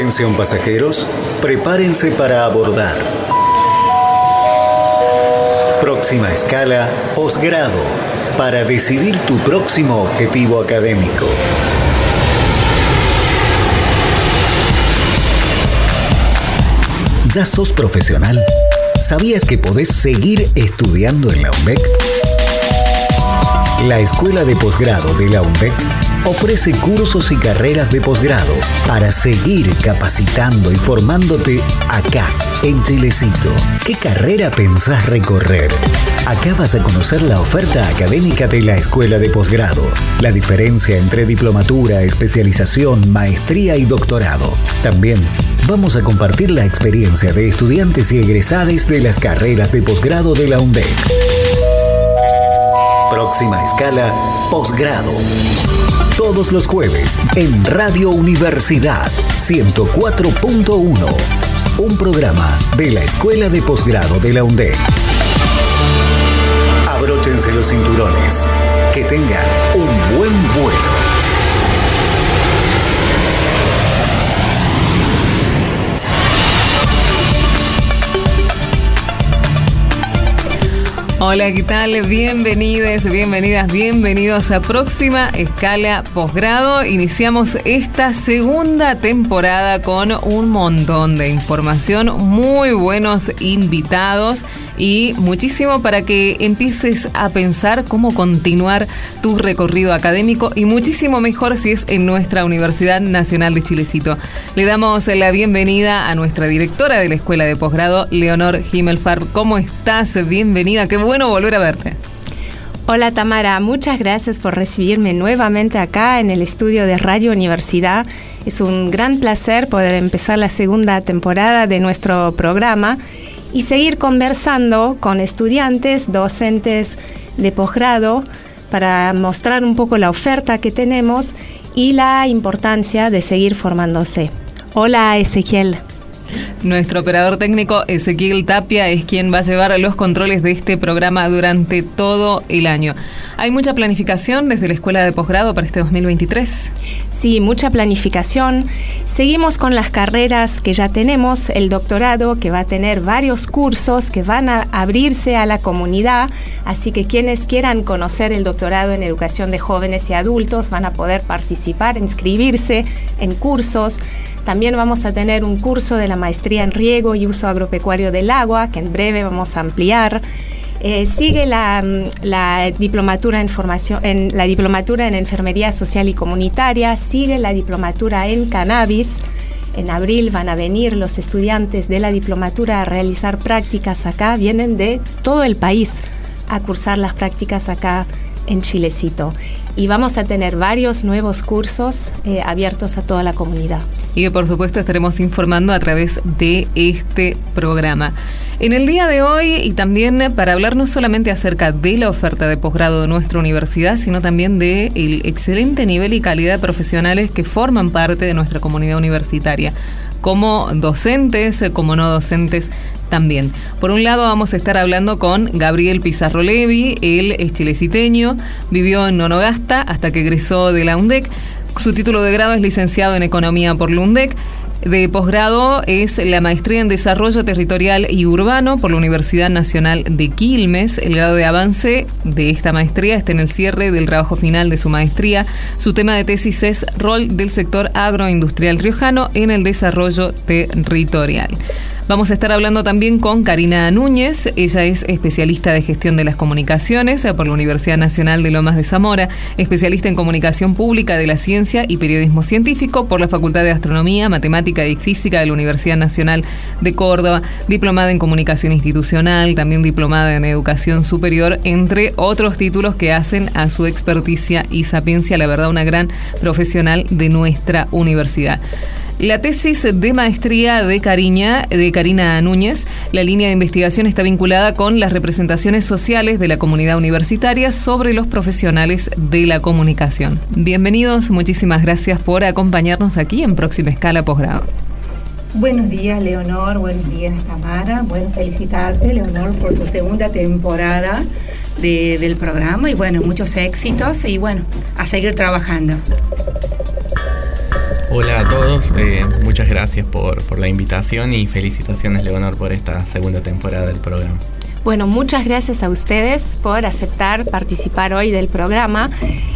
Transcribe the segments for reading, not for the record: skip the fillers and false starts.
Atención pasajeros, prepárense para abordar. Próxima escala, posgrado, para decidir tu próximo objetivo académico. ¿Ya sos profesional? ¿Sabías que podés seguir estudiando en la UNDEC? La Escuela de Posgrado de la UNDEC ofrece cursos y carreras de posgrado para seguir capacitando y formándote acá, en Chilecito. ¿Qué carrera pensás recorrer? Acá vas a conocer la oferta académica de la Escuela de Posgrado, la diferencia entre diplomatura, especialización, maestría y doctorado. También vamos a compartir la experiencia de estudiantes y egresados de las carreras de posgrado de la UNDEC. Próxima escala, posgrado. Todos los jueves en Radio Universidad 104.1. Un programa de la Escuela de Posgrado de la UNDEC. Abróchense los cinturones. Que tengan un buen vuelo. Hola, ¿qué tal? Bienvenidos, bienvenidas, bienvenidos a Próxima Escala Posgrado. Iniciamos esta segunda temporada con un montón de información, muy buenos invitados y muchísimo para que empieces a pensar cómo continuar tu recorrido académico y muchísimo mejor si es en nuestra Universidad Nacional de Chilecito. Le damos la bienvenida a nuestra directora de la Escuela de Posgrado, Leonor Himmelfarb. ¿Cómo estás? Bienvenida, qué bueno volver a verte. Hola Tamara, muchas gracias por recibirme nuevamente acá en el estudio de Radio Universidad. Es un gran placer poder empezar la segunda temporada de nuestro programa y seguir conversando con estudiantes, docentes de posgrado para mostrar un poco la oferta que tenemos y la importancia de seguir formándose. Hola Ezequiel. Nuestro operador técnico Ezequiel Tapia es quien va a llevar los controles de este programa durante todo el año. ¿Hay mucha planificación desde la Escuela de Posgrado para este 2023? Sí, mucha planificación. Seguimos con las carreras que ya tenemos, el doctorado que va a tener varios cursos que van a abrirse a la comunidad, así que quienes quieran conocer el doctorado en educación de jóvenes y adultos van a poder participar, inscribirse en cursos. También vamos a tener un curso de la maestría en riego y uso agropecuario del agua, que en breve vamos a ampliar. Sigue la diplomatura la diplomatura en enfermería social y comunitaria, sigue la diplomatura en cannabis. En abril van a venir los estudiantes de la diplomatura a realizar prácticas acá, vienen de todo el país a cursar las prácticas acá en Chilecito. Y vamos a tener varios nuevos cursos abiertos a toda la comunidad. Y que por supuesto estaremos informando a través de este programa. En el día de hoy, y también para hablar no solamente acerca de la oferta de posgrado de nuestra universidad, sino también del excelente nivel y calidad de profesionales que forman parte de nuestra comunidad universitaria, como docentes, como no docentes también. Por un lado vamos a estar hablando con Gabriel Pizarro Levi. Él es chileciteño, vivió en Nonogasta hasta que egresó de la UNDEC. Su título de grado es licenciado en Economía por la UNDEC. De posgrado es la maestría en Desarrollo Territorial y Urbano por la Universidad Nacional de Quilmes. El grado de avance de esta maestría está en el cierre del trabajo final de su maestría. Su tema de tesis es Rol del sector agroindustrial riojano en el desarrollo territorial. Vamos a estar hablando también con Karina Núñez. Ella es especialista de gestión de las comunicaciones por la Universidad Nacional de Lomas de Zamora, especialista en comunicación pública de la ciencia y periodismo científico por la Facultad de Astronomía, Matemática y Física de la Universidad Nacional de Córdoba, diplomada en comunicación institucional, también diplomada en educación superior, entre otros títulos que hacen a su experticia y sapiencia, la verdad, una gran profesional de nuestra universidad. La tesis de maestría de Karina Núñez, la línea de investigación está vinculada con las representaciones sociales de la comunidad universitaria sobre los profesionales de la comunicación. Bienvenidos, muchísimas gracias por acompañarnos aquí en Próxima Escala Posgrado. Buenos días, Leonor, buenos días, Tamara. Bueno, felicitarte, Leonor, por tu segunda temporada del programa y bueno, muchos éxitos y bueno, a seguir trabajando. Hola a todos, muchas gracias por la invitación y felicitaciones, Leonor, por esta segunda temporada del programa. Bueno, muchas gracias a ustedes por aceptar participar hoy del programa.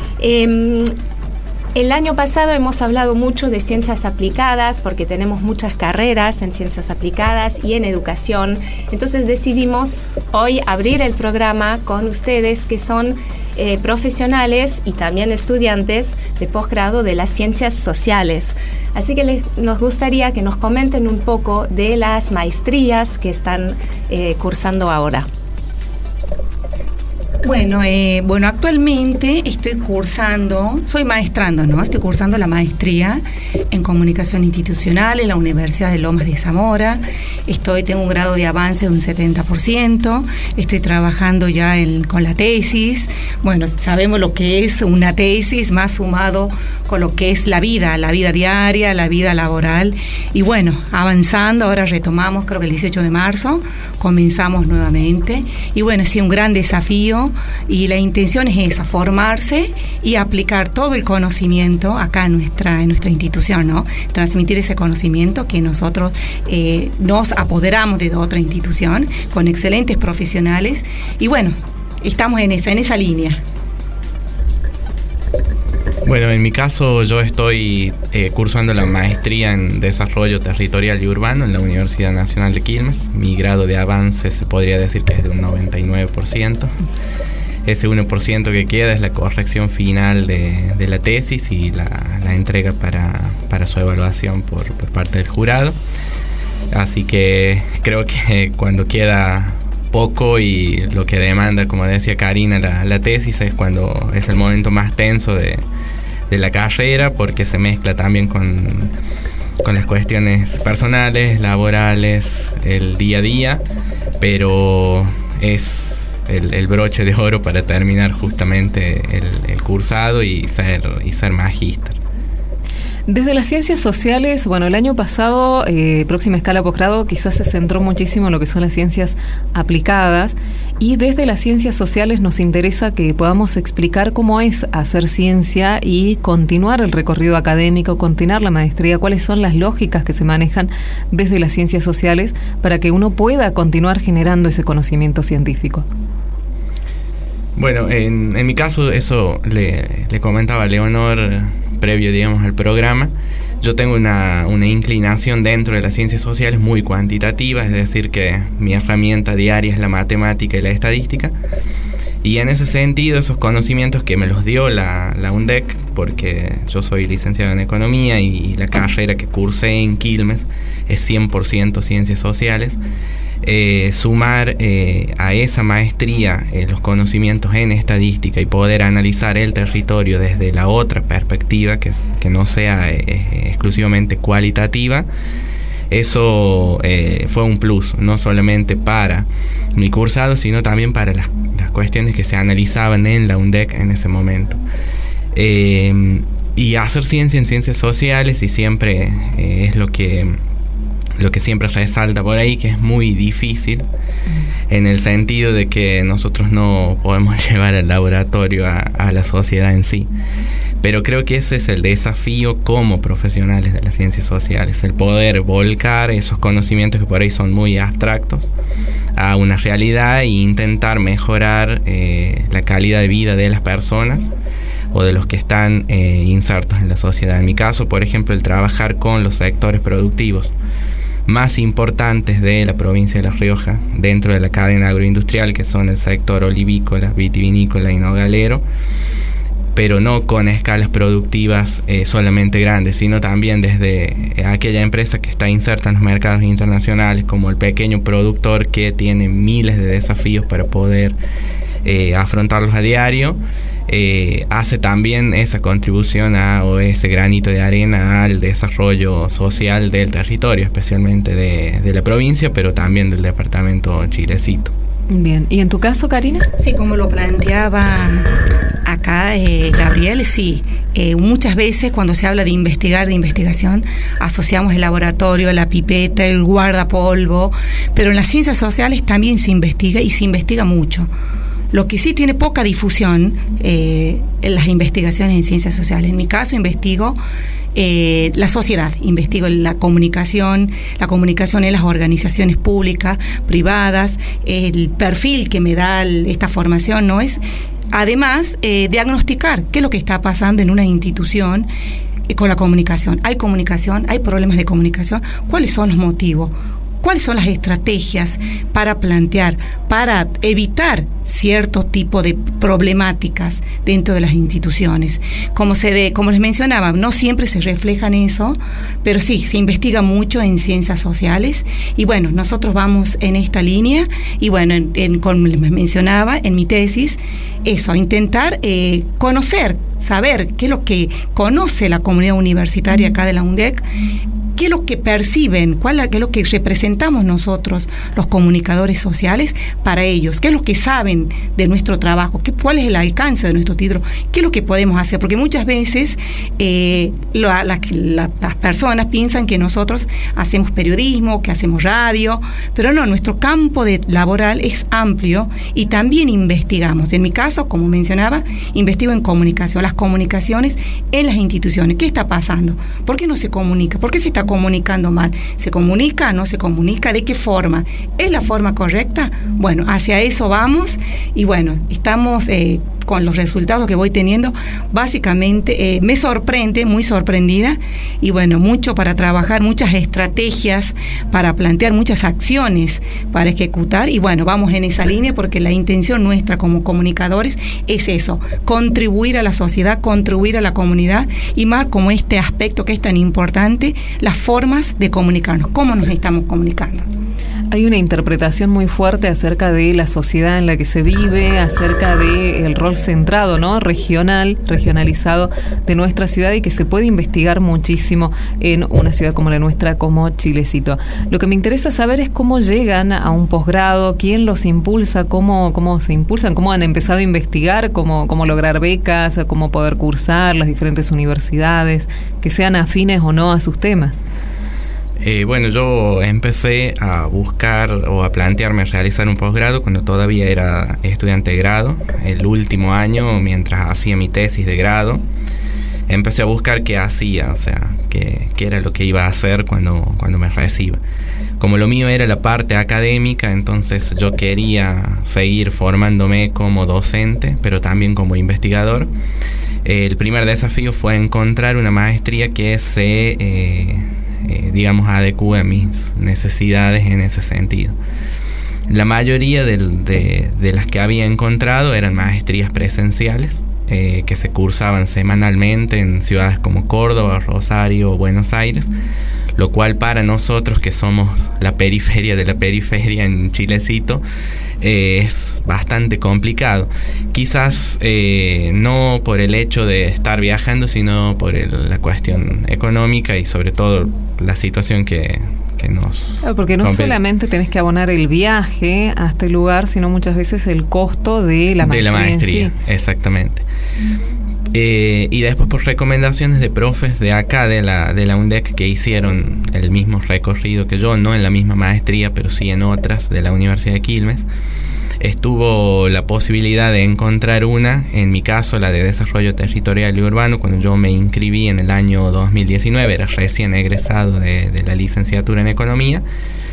El año pasado hemos hablado mucho de ciencias aplicadas porque tenemos muchas carreras en ciencias aplicadas y en educación. Entonces decidimos hoy abrir el programa con ustedes que son profesionales y también estudiantes de posgrado de las ciencias sociales. Así que nos gustaría que nos comenten un poco de las maestrías que están cursando ahora. Bueno, actualmente soy maestrando, ¿no? Estoy cursando la maestría en comunicación institucional en la Universidad de Lomas de Zamora. Tengo un grado de avance de un 70%. Estoy trabajando ya con la tesis. Bueno, sabemos lo que es una tesis, más sumado con lo que es la vida diaria, la vida laboral. Y bueno, avanzando, ahora retomamos, creo que el 18 de marzo, comenzamos nuevamente. Y bueno, sí, un gran desafío. Y la intención es esa, formarse y aplicar todo el conocimiento acá en nuestra institución, ¿no? Transmitir ese conocimiento que nosotros nos apoderamos de otra institución con excelentes profesionales. Y bueno, estamos en esa línea. Bueno, en mi caso yo estoy cursando la maestría en Desarrollo Territorial y Urbano en la Universidad Nacional de Quilmes. Mi grado de avance se podría decir que es de un 99%. Ese 1% que queda es la corrección final de la tesis y la entrega para su evaluación por parte del jurado. Así que creo que cuando queda poco y lo que demanda, como decía Karina, la tesis es cuando es el momento más tenso de la carrera, porque se mezcla también con las cuestiones personales, laborales, el día a día, pero es el broche de oro para terminar justamente el cursado y ser magíster. Desde las ciencias sociales, bueno, el año pasado, Próxima Escala Posgrado quizás se centró muchísimo en lo que son las ciencias aplicadas, y desde las ciencias sociales nos interesa que podamos explicar cómo es hacer ciencia y continuar el recorrido académico, continuar la maestría, cuáles son las lógicas que se manejan desde las ciencias sociales para que uno pueda continuar generando ese conocimiento científico. Bueno, en mi caso, eso le comentaba a Leonor previo, digamos, al programa. Yo tengo una inclinación dentro de las ciencias sociales muy cuantitativa, es decir, que mi herramienta diaria es la matemática y la estadística. Y en ese sentido, esos conocimientos que me los dio la UNDEC, porque yo soy licenciado en Economía y la carrera que cursé en Quilmes es 100% ciencias sociales, sumar a esa maestría los conocimientos en estadística y poder analizar el territorio desde la otra perspectiva, que no sea exclusivamente cualitativa, eso fue un plus, no solamente para mi cursado, sino también para las cuestiones que se analizaban en la UNDEC en ese momento. Y hacer ciencia en ciencias sociales, y siempre es lo que siempre resalta por ahí, que es muy difícil, en el sentido de que nosotros no podemos llevar al laboratorio a la sociedad en sí. Pero creo que ese es el desafío como profesionales de las ciencias sociales, el poder volcar esos conocimientos que por ahí son muy abstractos a una realidad e intentar mejorar la calidad de vida de las personas o de los que están insertos en la sociedad. En mi caso, por ejemplo, el trabajar con los sectores productivos más importantes de la provincia de La Rioja dentro de la cadena agroindustrial, que son el sector olivícola, vitivinícola y nogalero, pero no con escalas productivas solamente grandes, sino también desde aquella empresa que está inserta en los mercados internacionales, como el pequeño productor que tiene miles de desafíos para poder afrontarlos a diario. Hace también esa contribución o ese granito de arena al desarrollo social del territorio, especialmente de la provincia, pero también del departamento Chilecito. Bien, ¿y en tu caso, Karina? Sí, como lo planteaba acá Gabriel, sí. Muchas veces cuando se habla de investigación, asociamos el laboratorio, la pipeta, el guardapolvo, pero en las ciencias sociales también se investiga, y se investiga mucho. Lo que sí tiene poca difusión en las investigaciones en ciencias sociales. En mi caso investigo la sociedad, investigo la comunicación en las organizaciones públicas, privadas, el perfil que me da esta formación no es, además, diagnosticar qué es lo que está pasando en una institución con la comunicación. Hay problemas de comunicación, ¿cuáles son los motivos? ¿Cuáles son las estrategias para plantear, para evitar cierto tipo de problemáticas dentro de las instituciones? Como les mencionaba, no siempre se refleja en eso, pero sí, se investiga mucho en ciencias sociales y bueno, nosotros vamos en esta línea y bueno, como les mencionaba, en mi tesis, eso, intentar conocer, saber qué es lo que conoce la comunidad universitaria acá de la UNDEC, qué es lo que perciben, qué es lo que representamos nosotros, los comunicadores sociales, para ellos, qué es lo que saben de nuestro trabajo, cuál es el alcance de nuestro título, qué es lo que podemos hacer, porque muchas veces las personas piensan que nosotros hacemos periodismo, que hacemos radio, pero no, nuestro campo laboral es amplio y también investigamos. En mi caso, como mencionaba, investigo en comunicación, las comunicaciones en las instituciones. ¿Qué está pasando? ¿Por qué no se comunica? ¿Por qué se está comunicando mal? ¿Se comunica? ¿No se comunica? ¿De qué forma? ¿Es la forma correcta? Bueno, hacia eso vamos y bueno, estamos con los resultados que voy teniendo, básicamente me sorprende, muy sorprendida y bueno, mucho para trabajar, muchas estrategias para plantear, muchas acciones para ejecutar y bueno, vamos en esa línea porque la intención nuestra como comunicadores es eso, contribuir a la sociedad, contribuir a la comunidad y más como este aspecto que es tan importante, las formas de comunicarnos, cómo nos estamos comunicando. Hay una interpretación muy fuerte acerca de la sociedad en la que se vive, acerca del rol centrado, ¿no? Regionalizado de nuestra ciudad y que se puede investigar muchísimo en una ciudad como la nuestra, como Chilecito. Lo que me interesa saber es cómo llegan a un posgrado, quién los impulsa, cómo se impulsan, cómo han empezado a investigar, cómo lograr becas, cómo poder cursar las diferentes universidades, que sean afines o no a sus temas. Bueno, yo empecé a buscar o a plantearme realizar un posgrado cuando todavía era estudiante de grado, el último año, mientras hacía mi tesis de grado. Empecé a buscar qué hacía, o sea, qué era lo que iba a hacer cuando me reciba. Como lo mío era la parte académica, entonces yo quería seguir formándome como docente, pero también como investigador. El primer desafío fue encontrar una maestría que se adecúe a mis necesidades en ese sentido. La mayoría de las que había encontrado eran maestrías presenciales que se cursaban semanalmente en ciudades como Córdoba, Rosario o Buenos Aires, lo cual para nosotros que somos la periferia de la periferia en Chilecito es bastante complicado. Quizás no por el hecho de estar viajando, sino por la cuestión económica y sobre todo la situación que nos... Porque no solamente tenés que abonar el viaje a este lugar, sino muchas veces el costo de la maestría. De la maestría, sí. Exactamente. Y después por recomendaciones de profes de acá, de la UNDEC, que hicieron el mismo recorrido que yo, no en la misma maestría, pero sí en otras de la Universidad de Quilmes, estuvo la posibilidad de encontrar una, en mi caso la de Desarrollo Territorial y Urbano, cuando yo me inscribí en el año 2019, era recién egresado de la licenciatura en Economía,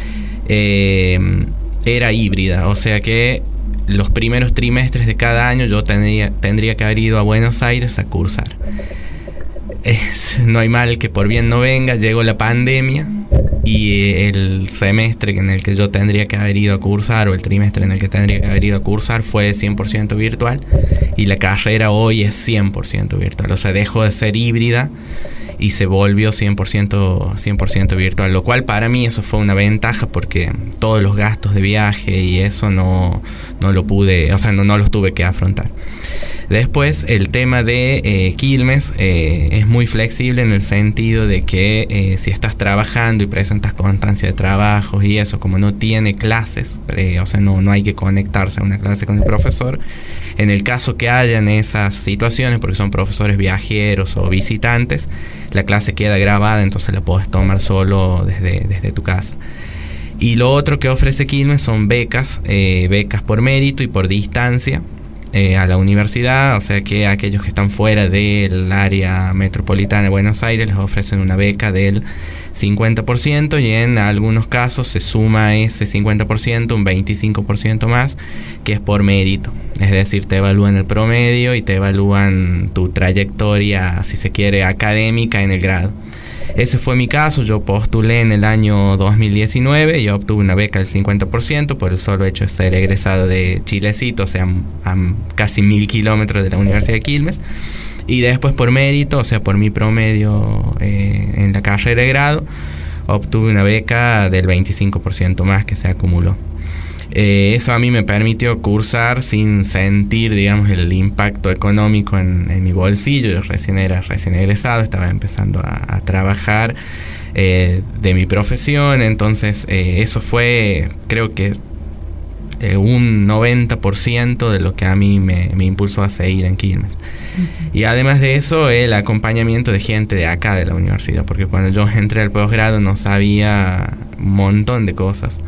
era híbrida, o sea que los primeros trimestres de cada año yo tendría que haber ido a Buenos Aires a cursar. No hay mal que por bien no venga, llegó la pandemia y el semestre en el que yo tendría que haber ido a cursar o el trimestre en el que tendría que haber ido a cursar fue 100% virtual y la carrera hoy es 100% virtual, o sea, dejó de ser híbrida y se volvió 100% virtual, lo cual para mí eso fue una ventaja porque todos los gastos de viaje y eso no lo pude, o sea, no los tuve que afrontar. Después el tema de Quilmes es muy flexible en el sentido de que si estás trabajando y presentas constancia de trabajos y eso, como no tiene clases, o sea, no hay que conectarse a una clase con el profesor, en el caso que hayan esas situaciones, porque son profesores viajeros o visitantes, la clase queda grabada, entonces la puedes tomar solo desde tu casa. Y lo otro que ofrece Quilmes son becas por mérito y por distancia a la universidad, o sea que aquellos que están fuera del área metropolitana de Buenos Aires les ofrecen una beca del 50% y en algunos casos se suma ese 50%, un 25% más, que es por mérito. Es decir, te evalúan el promedio y te evalúan tu trayectoria, si se quiere, académica en el grado. Ese fue mi caso. Yo postulé en el año 2019 y obtuve una beca del 50% por el solo hecho de ser egresado de Chilecito, o sea, a casi 1000 kilómetros de la Universidad de Quilmes. Y después por mérito, o sea, por mi promedio en la carrera de grado, obtuve una beca del 25% más que se acumuló. Eso a mí me permitió cursar sin sentir, digamos, el impacto económico en mi bolsillo. Yo recién egresado, estaba empezando a trabajar de mi profesión, entonces eso fue, creo que un 90% de lo que a mí me impulsó a seguir en Quilmes. Uh-huh. Y además de eso, el acompañamiento de gente de acá de la universidad, porque cuando yo entré al posgrado no sabía un montón de cosas.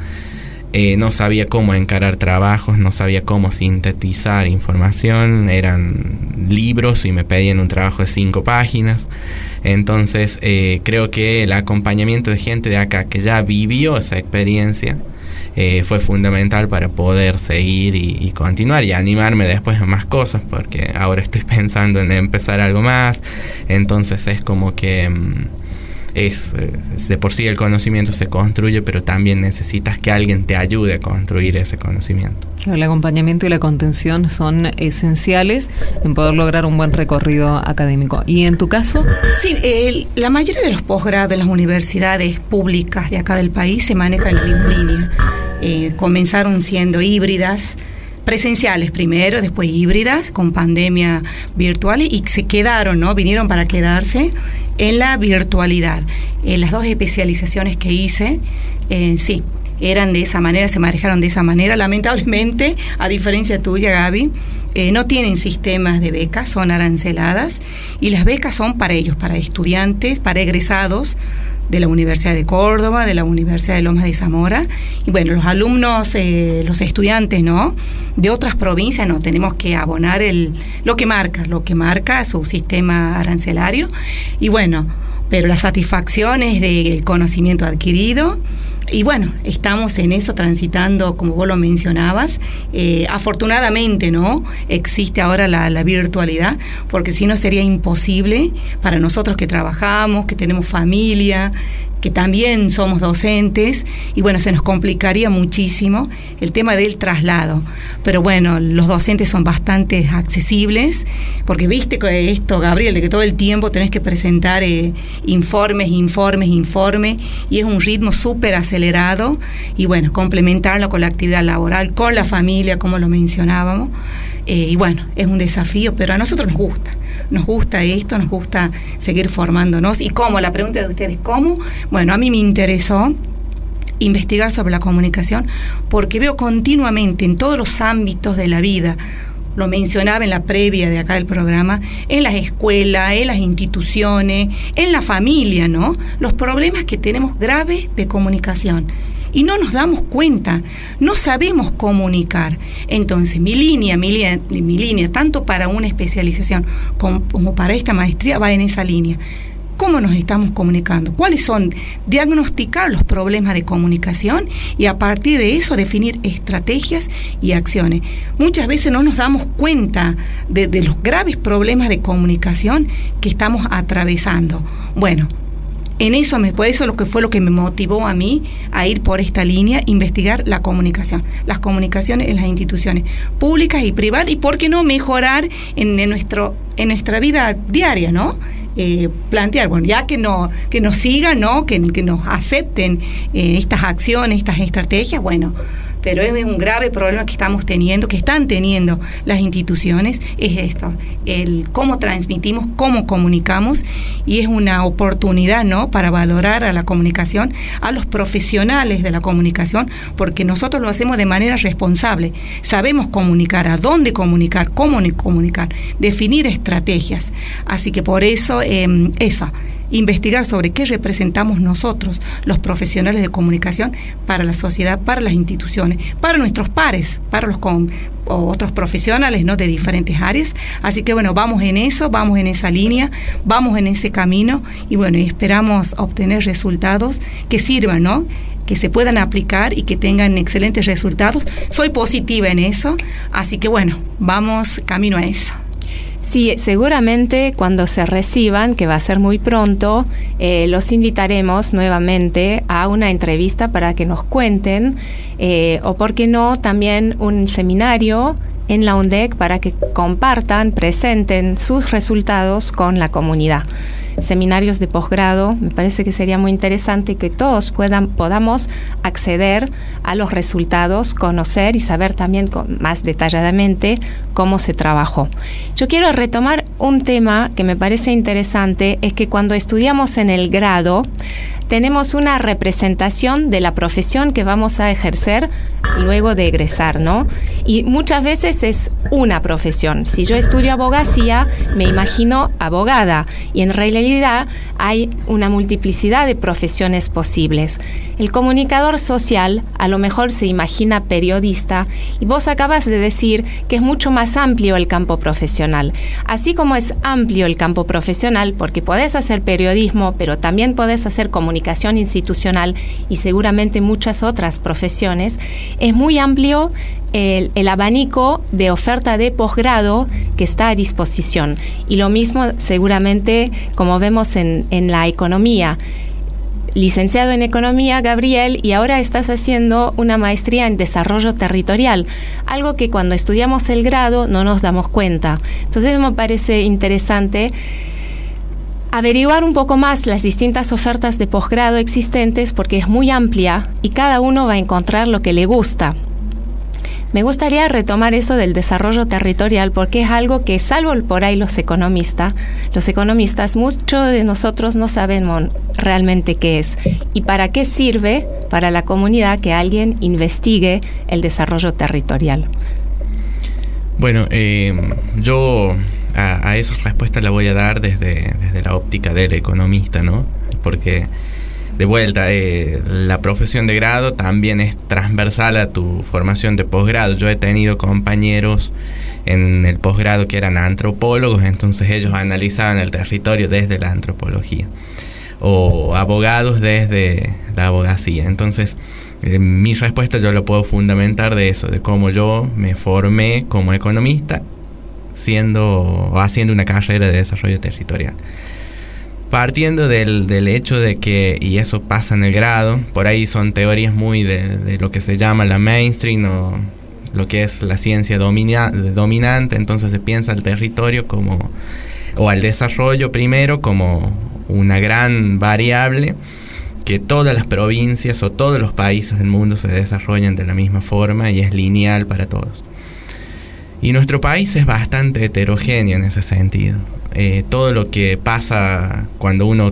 No sabía cómo encarar trabajos, no sabía cómo sintetizar información, eran libros y me pedían un trabajo de 5 páginas. Entonces creo que el acompañamiento de gente de acá que ya vivió esa experiencia fue fundamental para poder seguir y continuar y animarme después a más cosas, porque ahora estoy pensando en empezar algo más. Entonces es como que es de por sí el conocimiento se construye, pero también necesitas que alguien te ayude a construir ese conocimiento. El acompañamiento y la contención son esenciales en poder lograr un buen recorrido académico. ¿Y en tu caso? Sí, la mayoría de los posgrados de las universidades públicas de acá del país se manejan en la misma línea. Comenzaron siendo híbridas, presenciales primero, después híbridas, con pandemia virtual, y se quedaron, ¿no? Vinieron para quedarse en la virtualidad. Las 2 especializaciones que hice, sí, eran de esa manera, se manejaron de esa manera. Lamentablemente, a diferencia tuya, Gaby, no tienen sistemas de becas, son aranceladas, y las becas son para ellos, para estudiantes, para egresados de la Universidad de Córdoba, de la Universidad de Lomas de Zamora, y bueno, los alumnos, los estudiantes, ¿no?, de otras provincias, no, tenemos que abonar lo que marca su sistema arancelario, y bueno, pero la satisfacción es del conocimiento adquirido. Y bueno, estamos en eso transitando, como vos lo mencionabas. Afortunadamente, ¿no?, existe ahora la virtualidad, porque si no sería imposible para nosotros que trabajamos, que tenemos familia, que también somos docentes, y bueno, se nos complicaría muchísimo el tema del traslado. Pero bueno, los docentes son bastante accesibles, porque viste que esto, Gabriel, de que todo el tiempo tenés que presentar informes, y es un ritmo súper acelerado, y bueno, complementarlo con la actividad laboral, con la familia, como lo mencionábamos. Y bueno, es un desafío, pero a nosotros nos gusta esto, nos gusta seguir formándonos. ¿Y cómo? La pregunta de ustedes, ¿cómo? Bueno, a mí me interesó investigar sobre la comunicación porque veo continuamente en todos los ámbitos de la vida, lo mencionaba en la previa de acá del programa, en las escuelas, en las instituciones, en la familia, ¿no?, los problemas que tenemos graves de comunicación. Y no nos damos cuenta, no sabemos comunicar. Entonces, mi línea, tanto para una especialización como para esta maestría, va en esa línea. ¿Cómo nos estamos comunicando? ¿Cuáles son? Diagnosticar los problemas de comunicación y a partir de eso definir estrategias y acciones. Muchas veces no nos damos cuenta de los graves problemas de comunicación que estamos atravesando. Bueno, en eso, por eso fue lo que me motivó a mí a ir por esta línea, investigar la comunicación, las comunicaciones en las instituciones públicas y privadas, y por qué no mejorar en nuestra vida diaria, ¿no? Plantear, bueno, ya que nos sigan, ¿no?, que nos acepten estas acciones, estas estrategias, bueno. Pero es un grave problema que están teniendo las instituciones, es esto, el cómo transmitimos, cómo comunicamos, y es una oportunidad, ¿no?, para valorar a la comunicación, a los profesionales de la comunicación, porque nosotros lo hacemos de manera responsable, sabemos comunicar, a dónde comunicar, cómo comunicar, definir estrategias. Así que por eso, investigar sobre qué representamos nosotros, los profesionales de comunicación, para la sociedad, para las instituciones, para nuestros pares, para los otros profesionales, ¿no?, de diferentes áreas. Así que bueno, vamos en eso, vamos en esa línea, vamos en ese camino y bueno, y esperamos obtener resultados que sirvan, ¿no?, que se puedan aplicar y que tengan excelentes resultados. Soy positiva en eso, así que bueno, vamos camino a eso. Sí, seguramente cuando se reciban, que va a ser muy pronto, los invitaremos nuevamente a una entrevista para que nos cuenten, o por qué no, también un seminario en la UNDEC para que compartan, presenten sus resultados con la comunidad. Seminarios de posgrado, me parece que sería muy interesante que todos podamos acceder a los resultados, conocer y saber también más detalladamente cómo se trabajó. Yo quiero retomar un tema que me parece interesante, es que cuando estudiamos en el grado, tenemos una representación de la profesión que vamos a ejercer luego de egresar, ¿no? Y muchas veces es una profesión. Si yo estudio abogacía, me imagino abogada, y en realidad hay una multiplicidad de profesiones posibles. El comunicador social a lo mejor se imagina periodista, y vos acabas de decir que es mucho más amplio el campo profesional. Así como es amplio el campo profesional, porque podés hacer periodismo, pero también podés hacer comunicación institucional y seguramente muchas otras profesiones, es muy amplio el abanico de oferta de posgrado que está a disposición. Y lo mismo seguramente como vemos en la economía. Licenciado en Economía, Gabriel, y ahora estás haciendo una maestría en Desarrollo Territorial, algo que cuando estudiamos el grado no nos damos cuenta. Entonces me parece interesante averiguar un poco más las distintas ofertas de posgrado existentes, porque es muy amplia y cada uno va a encontrar lo que le gusta. Me gustaría retomar eso del desarrollo territorial, porque es algo que, salvo por ahí los economistas, muchos de nosotros no sabemos realmente qué es y para qué sirve para la comunidad que alguien investigue el desarrollo territorial. Bueno, yo a esa respuesta la voy a dar desde la óptica del economista, ¿no? Porque de vuelta, la profesión de grado también es transversal a tu formación de posgrado. Yo he tenido compañeros en el posgrado que eran antropólogos, entonces ellos analizaban el territorio desde la antropología, o abogados desde la abogacía. Entonces, mi respuesta yo la puedo fundamentar de eso, de cómo yo me formé como economista haciendo una carrera de desarrollo territorial. Partiendo del hecho de que, y eso pasa en el grado, por ahí son teorías muy de lo que se llama la mainstream o lo que es la ciencia dominante, entonces se piensa al territorio o al desarrollo primero como una gran variable, que todas las provincias o todos los países del mundo se desarrollan de la misma forma y es lineal para todos. Y nuestro país es bastante heterogéneo en ese sentido. Todo lo que pasa cuando uno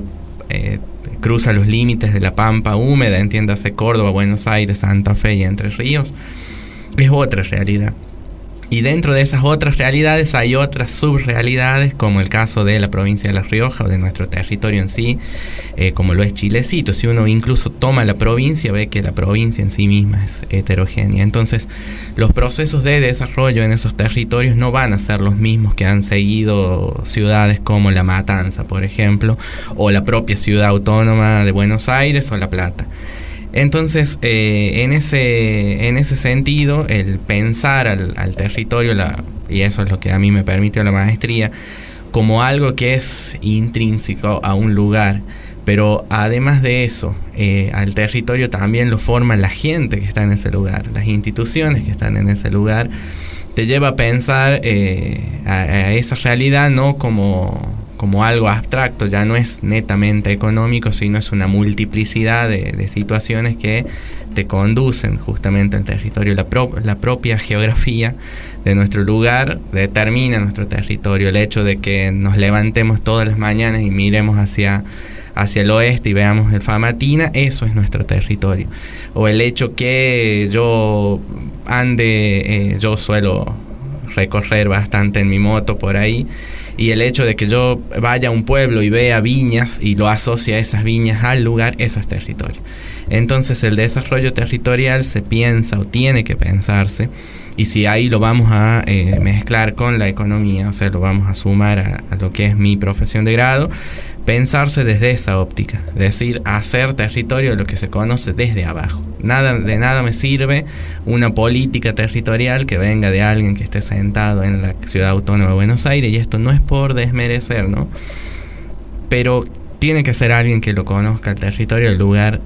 cruza los límites de la pampa húmeda, entiéndase Córdoba, Buenos Aires, Santa Fe y Entre Ríos, es otra realidad. Y dentro de esas otras realidades hay otras subrealidades, como el caso de la provincia de La Rioja o de nuestro territorio en sí, como lo es Chilecito. Si uno incluso toma la provincia, ve que la provincia en sí misma es heterogénea. Entonces, los procesos de desarrollo en esos territorios no van a ser los mismos que han seguido ciudades como La Matanza, por ejemplo, o la propia ciudad autónoma de Buenos Aires o La Plata. Entonces, en ese sentido, el pensar al territorio, y eso es lo que a mí me permitió la maestría, como algo que es intrínseco a un lugar, pero además de eso, al territorio también lo forma la gente que está en ese lugar, las instituciones que están en ese lugar, te lleva a pensar a esa realidad no como algo abstracto, ya no es netamente económico, sino es una multiplicidad de situaciones que te conducen justamente al territorio. La propia geografía de nuestro lugar determina nuestro territorio. El hecho de que nos levantemos todas las mañanas y miremos hacia el oeste y veamos el Famatina, eso es nuestro territorio. O el hecho que yo suelo recorrer bastante en mi moto por ahí, y el hecho de que yo vaya a un pueblo y vea viñas y lo asocie a esas viñas al lugar, eso es territorio. Entonces el desarrollo territorial se piensa o tiene que pensarse, y si ahí lo vamos a mezclar con la economía, o sea, lo vamos a sumar a lo que es mi profesión de grado, pensarse desde esa óptica, es decir, hacer territorio de lo que se conoce desde abajo. De nada me sirve una política territorial que venga de alguien que esté sentado en la Ciudad Autónoma de Buenos Aires, y esto no es por desmerecer, ¿no? Pero tiene que ser alguien que lo conozca el territorio, el lugar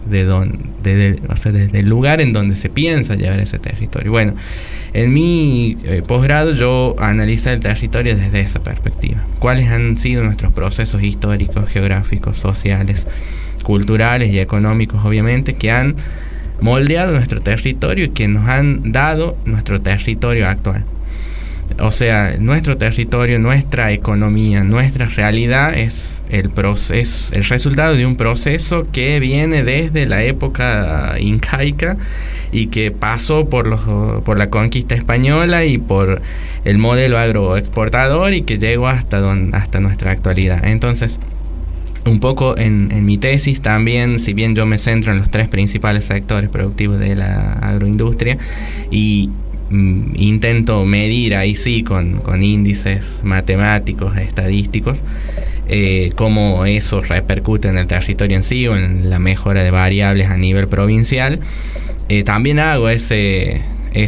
desde el lugar en donde se piensa llevar ese territorio. Bueno, en mi posgrado yo analicé el territorio desde esa perspectiva. ¿Cuáles han sido nuestros procesos históricos, geográficos, sociales, culturales y económicos, obviamente, que han moldeado nuestro territorio y que nos han dado nuestro territorio actual? O sea, nuestro territorio, nuestra economía, nuestra realidad es el resultado de un proceso que viene desde la época incaica y que pasó por la conquista española y por el modelo agroexportador y que llegó hasta nuestra actualidad. Entonces, un poco en mi tesis también, si bien yo me centro en los 3 principales sectores productivos de la agroindustria y intento medir ahí sí con índices matemáticos, estadísticos, cómo eso repercute en el territorio en sí o en la mejora de variables a nivel provincial. También hago ese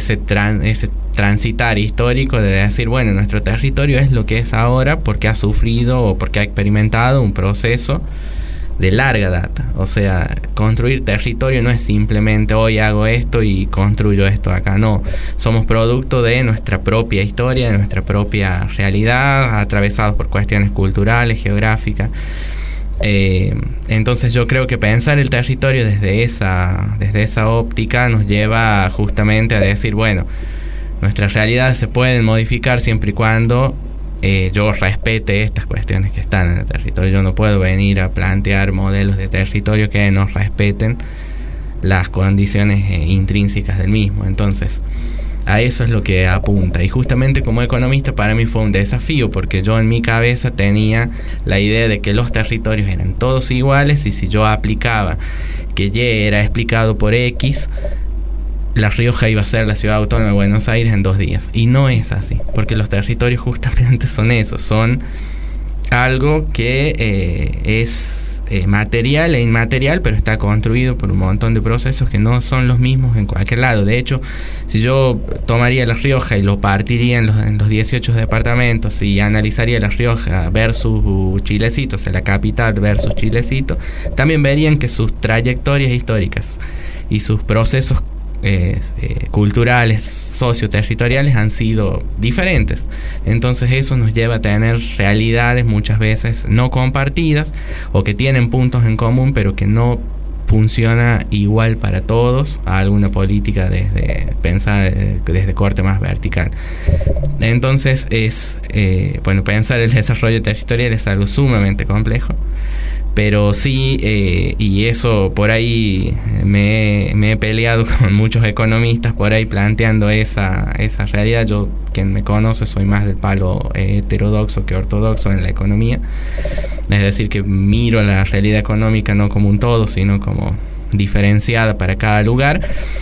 transitar histórico de decir, bueno, nuestro territorio es lo que es ahora porque ha sufrido o porque ha experimentado un proceso de larga data. O sea, construir territorio no es simplemente hoy hago esto y construyo esto acá, no. Somos producto de nuestra propia historia, de nuestra propia realidad, atravesados por cuestiones culturales, geográficas. Entonces yo creo que pensar el territorio desde esa óptica nos lleva justamente a decir, bueno, nuestras realidades se pueden modificar siempre y cuando yo respete estas cuestiones que están en el territorio. Yo no puedo venir a plantear modelos de territorio que no respeten las condiciones intrínsecas del mismo. Entonces, a eso es lo que apunta. Y justamente como economista para mí fue un desafío, porque yo en mi cabeza tenía la idea de que los territorios eran todos iguales y si yo aplicaba que Y era explicado por X, La Rioja iba a ser la Ciudad Autónoma de Buenos Aires en 2 días. Y no es así, porque los territorios justamente son eso, son algo que es material e inmaterial, pero está construido por un montón de procesos que no son los mismos en cualquier lado. De hecho, si yo tomaría La Rioja y lo partiría en los 18 departamentos y analizaría La Rioja versus Chilecito, o sea, la capital versus Chilecito, también verían que sus trayectorias históricas y sus procesos culturales, socioterritoriales han sido diferentes. Entonces eso nos lleva a tener realidades muchas veces no compartidas o que tienen puntos en común pero que no funciona igual para todos a alguna política pensada desde corte más vertical. Entonces pensar el desarrollo territorial es algo sumamente complejo. Pero sí, y eso por ahí me he peleado con muchos economistas por ahí planteando esa realidad. Yo, quien me conoce, soy más del palo heterodoxo que ortodoxo en la economía. Es decir, que miro la realidad económica no como un todo, sino como diferenciada para cada lugar.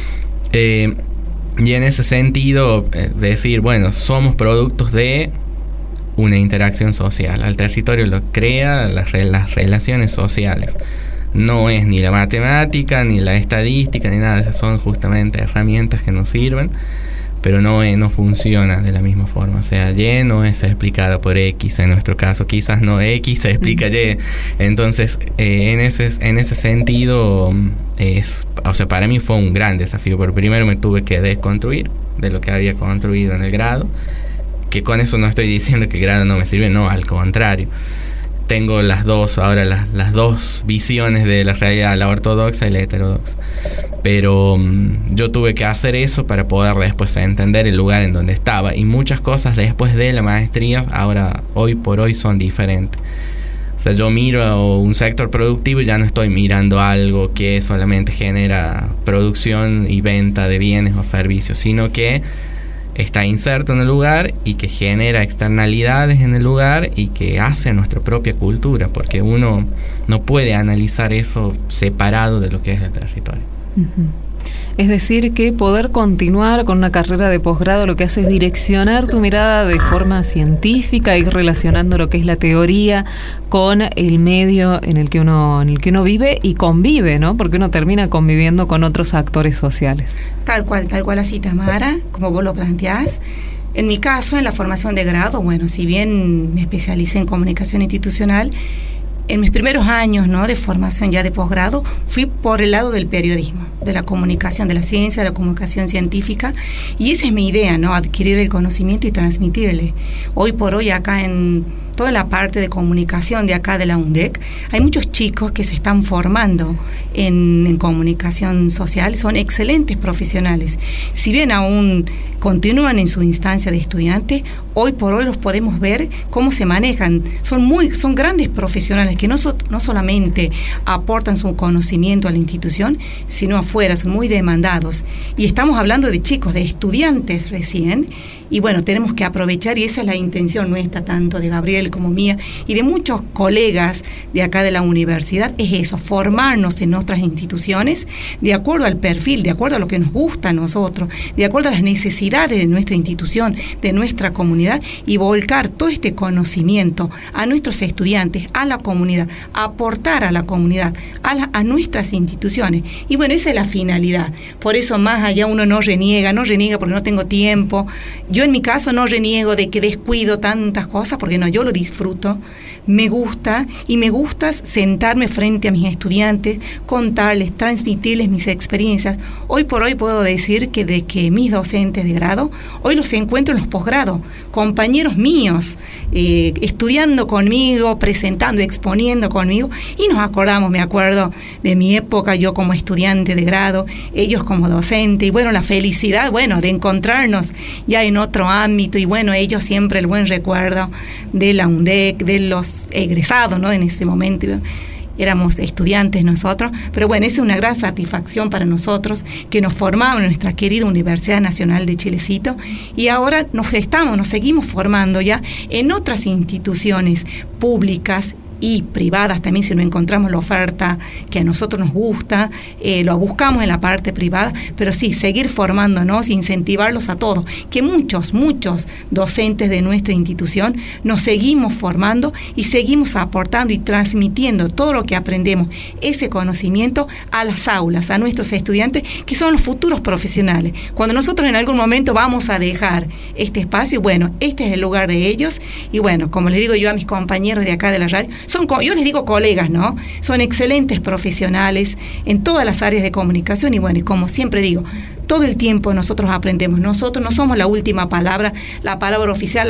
Y en ese sentido, decir, bueno, somos productos de una interacción social. Al territorio lo crea las relaciones sociales. No es ni la matemática, ni la estadística, ni nada. Esas son justamente herramientas que nos sirven, pero no funciona de la misma forma. O sea, Y no es explicada por X en nuestro caso. Quizás no X se explica Y. Entonces, en ese sentido, para mí fue un gran desafío. Porque primero me tuve que desconstruir de lo que había construido en el grado. Que con eso no estoy diciendo que el grado no me sirve, no, al contrario. Tengo las dos visiones de la realidad, la ortodoxa y la heterodoxa. Pero yo tuve que hacer eso para poder después entender el lugar en donde estaba. Y muchas cosas después de la maestría, hoy por hoy, son diferentes. O sea, yo miro un sector productivo y ya no estoy mirando algo que solamente genera producción y venta de bienes o servicios, sino que está inserto en el lugar y que genera externalidades en el lugar y que hace nuestra propia cultura, porque uno no puede analizar eso separado de lo que es el territorio. Uh-huh. Es decir, que poder continuar con una carrera de posgrado lo que hace es direccionar tu mirada de forma científica, ir relacionando lo que es la teoría con el medio en el que uno vive y convive, ¿no? Porque uno termina conviviendo con otros actores sociales. Tal cual así, Tamara, como vos lo planteás. En mi caso, en la formación de grado, bueno, si bien me especialicé en comunicación institucional, en mis primeros años, ¿no?, de formación ya de posgrado, fui por el lado del periodismo, de la comunicación, de la ciencia, de la comunicación científica, y esa es mi idea, ¿no?, adquirir el conocimiento y transmitirle. Hoy por hoy acá en toda la parte de comunicación de acá de la UNDEC, hay muchos chicos que se están formando en comunicación social, son excelentes profesionales. Si bien aún continúan en su instancia de estudiante, hoy por hoy los podemos ver cómo se manejan. Son grandes profesionales que no solamente aportan su conocimiento a la institución, sino afuera, son muy demandados. Y estamos hablando de chicos, de estudiantes recién, y bueno, tenemos que aprovechar, y esa es la intención nuestra, tanto de Gabriel como mía, y de muchos colegas de acá de la universidad, es eso, formarnos en nuestras instituciones, de acuerdo al perfil, de acuerdo a lo que nos gusta a nosotros, de acuerdo a las necesidades de nuestra institución, de nuestra comunidad, y volcar todo este conocimiento a nuestros estudiantes, a la comunidad, aportar a la comunidad, a nuestras instituciones. Y bueno, esa es la finalidad. Por eso más allá uno no reniega porque no tengo tiempo. Yo en mi caso no reniego de que descuido tantas cosas, porque no, yo lo disfruto, me gusta sentarme frente a mis estudiantes, contarles, transmitirles mis experiencias. Hoy por hoy puedo decir que de que mis docentes de grado, hoy los encuentro en los posgrados, compañeros míos, estudiando conmigo, presentando, exponiendo conmigo, y nos acordamos, me acuerdo de mi época, yo como estudiante de grado, ellos como docente, y bueno, la felicidad, bueno, de encontrarnos ya en otro ámbito, y bueno, ellos siempre el buen recuerdo de la UNDEC, de los egresados, ¿no? En ese momento éramos estudiantes nosotros, pero bueno, es una gran satisfacción para nosotros que nos formamos en nuestra querida Universidad Nacional de Chilecito, y ahora nos seguimos formando ya en otras instituciones públicas y privadas también, si no encontramos la oferta que a nosotros nos gusta, lo buscamos en la parte privada, pero sí, seguir formándonos, incentivarlos a todos, que muchos docentes de nuestra institución nos seguimos formando y seguimos aportando y transmitiendo todo lo que aprendemos, ese conocimiento a las aulas, a nuestros estudiantes, que son los futuros profesionales. Cuando nosotros en algún momento vamos a dejar este espacio, bueno, este es el lugar de ellos, y bueno, como les digo yo a mis compañeros de acá de la radio, yo les digo colegas, ¿no? Son excelentes profesionales en todas las áreas de comunicación, y bueno, y como siempre digo, todo el tiempo nosotros aprendemos. Nosotros no somos la última palabra, la palabra oficial,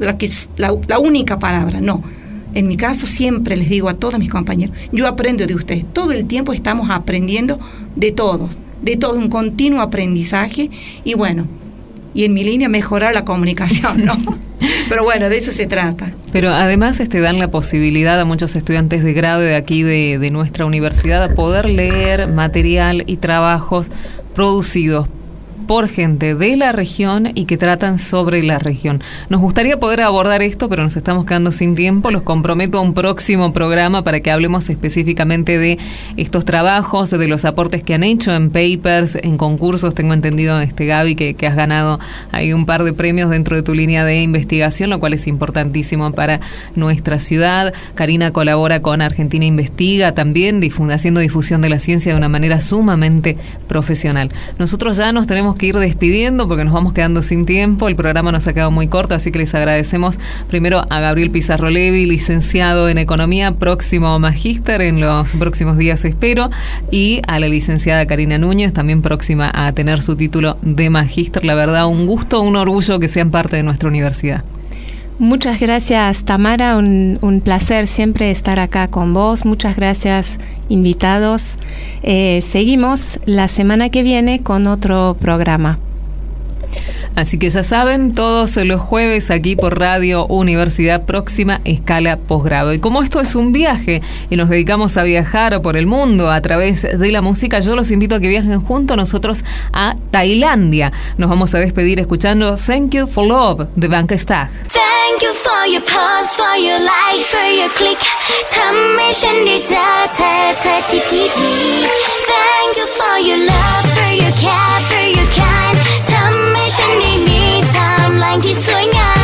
la única palabra, no. En mi caso siempre les digo a todos mis compañeros, yo aprendo de ustedes, todo el tiempo estamos aprendiendo de todos, un continuo aprendizaje, y bueno, y en mi línea mejorar la comunicación, ¿no? Pero bueno, de eso se trata. Pero además dan la posibilidad a muchos estudiantes de grado de aquí de nuestra universidad a poder leer material y trabajos producidos por gente de la región y que tratan sobre la región. Nos gustaría poder abordar esto, pero nos estamos quedando sin tiempo. Los comprometo a un próximo programa para que hablemos específicamente de estos trabajos, de los aportes que han hecho en papers, en concursos. Tengo entendido, Gaby, que has ganado ahí un par de premios dentro de tu línea de investigación, lo cual es importantísimo para nuestra ciudad. Karina colabora con Argentina Investiga también, haciendo difusión de la ciencia de una manera sumamente profesional. Nosotros ya nos tenemos que ir despidiendo porque nos vamos quedando sin tiempo. El programa nos ha quedado muy corto, así que les agradecemos primero a Gabriel Pizarro Levi, licenciado en Economía, próximo magíster en los próximos días espero, y a la licenciada Karina Núñez, también próxima a tener su título de magíster. La verdad, un gusto, un orgullo que sean parte de nuestra universidad. Muchas gracias, Tamara, un placer siempre estar acá con vos. Muchas gracias, invitados. Seguimos la semana que viene con otro programa. Así que ya saben, todos los jueves aquí por Radio Universidad, próxima escala posgrado. Y como esto es un viaje y nos dedicamos a viajar por el mundo a través de la música, yo los invito a que viajen junto a nosotros a Tailandia. Nos vamos a despedir escuchando Thank You for Love de Bangkok. Thank you for your pause, for your like, for your click. ทำให้ฉันได้เจอเธอที่ดีๆ Thank you for your love, for your care, for your kind. ทำให้ฉันได้มีไทม์ไลน์ที่สวยงาม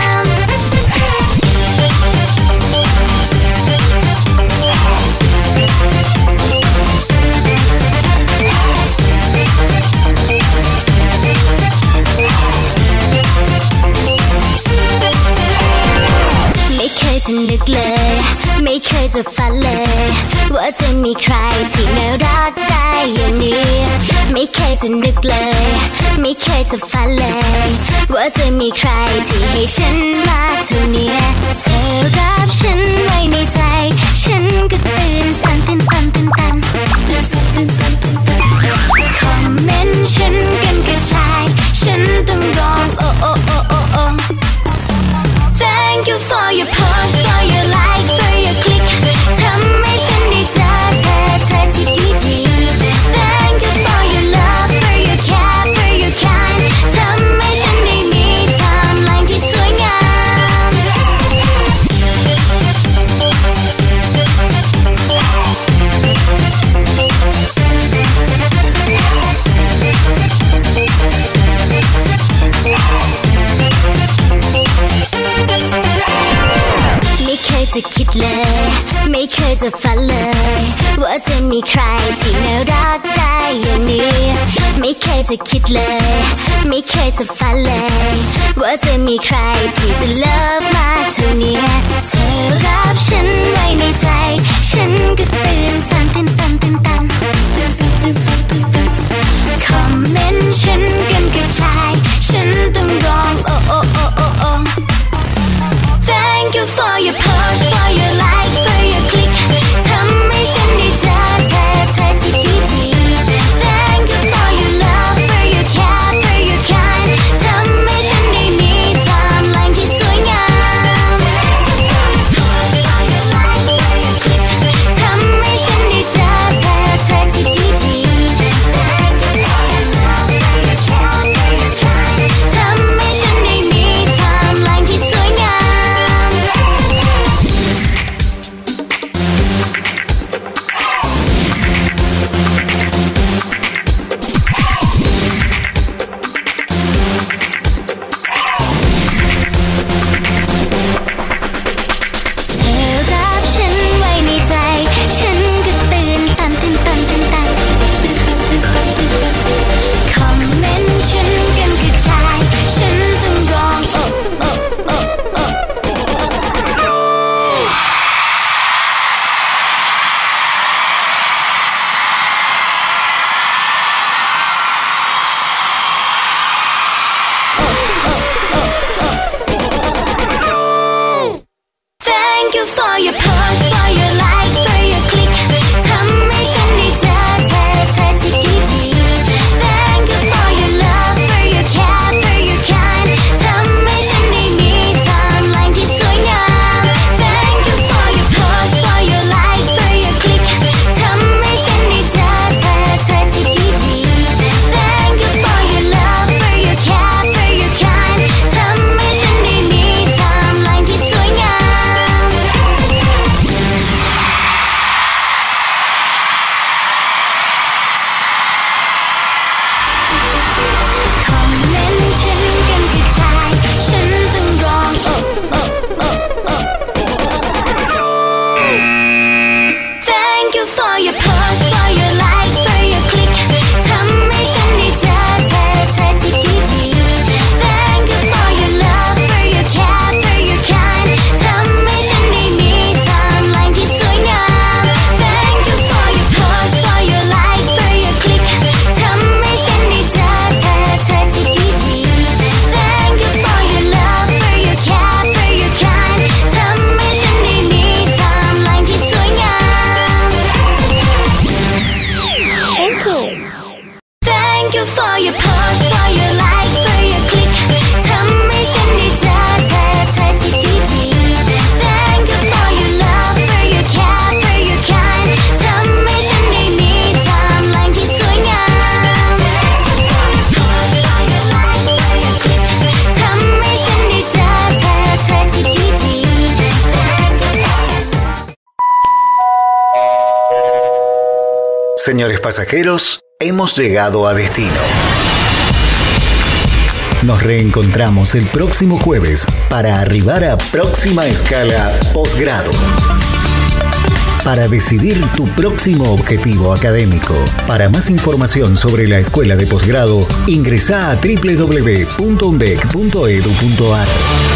ไม่เคยจะนึกเลยไม่เคยจะฝันเลยว่าจะมีใครที่น่ารักได้อย่างนี้ไม่เคยจะนึกเลยไม่เคยจะฝันเลยว่าจะมีใครที่ให้ฉันมาเท่านี้เธอรับฉันไว้ในใจฉันก็ตื่นตันคอมเมนต์ฉันกันกระจายฉันต้องร้องโอ้โอ้โอ้โอ้โอ้ Thank you for your pause, for your like, for your click. ทำให้ฉันได้เจอเธอที่ดีๆ Thank you for your love, for your care, for your kind. ทำให้ฉันได้มีไทม์ไลน์ที่สวยงาม ไม่เคยจะคิดเลยไม่เคยจะฝันเลยว่าจะมีใครที่น่ารักได้อย่างนี้ไม่เคยจะคิดเลยไม่เคยจะฝันเลยว่าจะมีใครที่จะเลิฟมาเท่านี้เธอรับฉันไว้ในใจฉันก็ตื่นตันคอมเมนต์ฉันกันกระจายฉันต้องร้องโอ้โอ้โอ้โอ้โอ้ Thank you for your pause, for your like, for your click. ทำให้ฉันได้เจอเธอที่ดีๆ Thank you for your love, for your care, for your kind. ทำให้ฉันได้มีไทม์ไลน์ที่สวยงาม ทำให้ฉันได้เจอเธอที่ดีๆ Thank you for your love, for your care, for your kind. ทำให้ฉันได้มีไทม์ไลน์ที่สวยงาม เธอรับฉันไว้ในใจฉันก็ตื่นตันคอมเมนต์ฉันกันกระจายฉันต้องร้องโอ้โอ้โอ้โอ้Thank you for your pause, for your like, for your click. ทำให้ฉันได้เจอเธอที่ดีๆ Thank you for your love, for your care, for your kind. ทำให้ฉันได้มีไทม์ไลน์ที่สวยงาม Thank you for your pause, for your like, for your click. ทำให้ฉันได้เจอเธอที่ดีๆ Thank you for your love, for your care, for your kind. ทำให้ฉันได้มีไทม์ไลน์ที่สวยงาม Señores pasajeros, hemos llegado a destino. Nos reencontramos el próximo jueves para arribar a próxima escala posgrado. Para decidir tu próximo objetivo académico. Para más información sobre la escuela de posgrado, ingresa a www.undec.edu.ar.